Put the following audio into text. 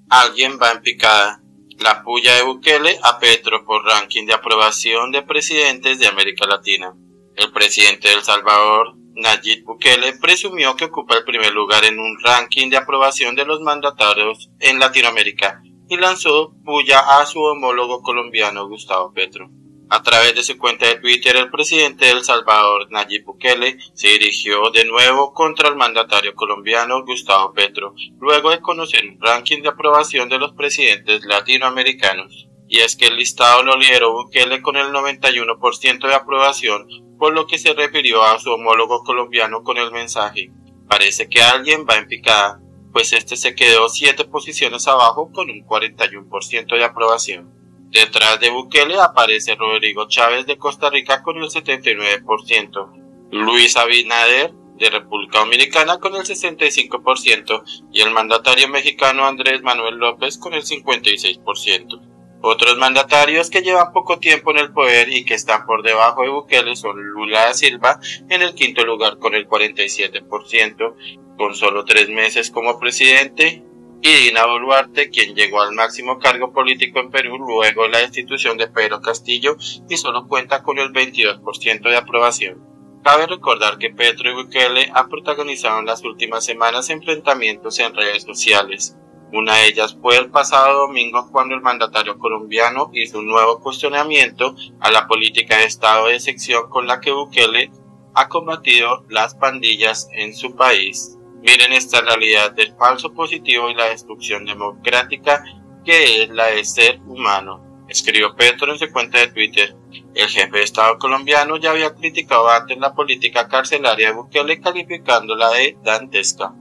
Alguien va en picada. La puya de Bukele a Petro por ranking de aprobación de presidentes de América Latina. El presidente de El Salvador, Nayib Bukele, presumió que ocupa el primer lugar en un ranking de aprobación de los mandatarios en Latinoamérica y lanzó puya a su homólogo colombiano Gustavo Petro. A través de su cuenta de Twitter, el presidente de El Salvador, Nayib Bukele, se dirigió de nuevo contra el mandatario colombiano Gustavo Petro, luego de conocer un ranking de aprobación de los presidentes latinoamericanos. Y es que el listado lo lideró Bukele con el 91% de aprobación, por lo que se refirió a su homólogo colombiano con el mensaje: parece que alguien va en picada, pues este se quedó 7 posiciones abajo con un 41% de aprobación. Detrás de Bukele aparece Rodrigo Chávez de Costa Rica con el 79%, Luis Abinader de República Dominicana con el 65% y el mandatario mexicano Andrés Manuel López con el 56%. Otros mandatarios que llevan poco tiempo en el poder y que están por debajo de Bukele son Lula da Silva en el quinto lugar con el 47%, con solo 3 meses como presidente, y Dina Boluarte, quien llegó al máximo cargo político en Perú luego de la destitución de Pedro Castillo y solo cuenta con el 22% de aprobación. Cabe recordar que Petro y Bukele han protagonizado en las últimas semanas enfrentamientos en redes sociales. Una de ellas fue el pasado domingo cuando el mandatario colombiano hizo un nuevo cuestionamiento a la política de estado de excepción con la que Bukele ha combatido las pandillas en su país. Miren esta realidad del falso positivo y la destrucción democrática que es la de ser humano, escribió Petro en su cuenta de Twitter. El jefe de Estado colombiano ya había criticado antes la política carcelaria de Bukele, calificándola de dantesca.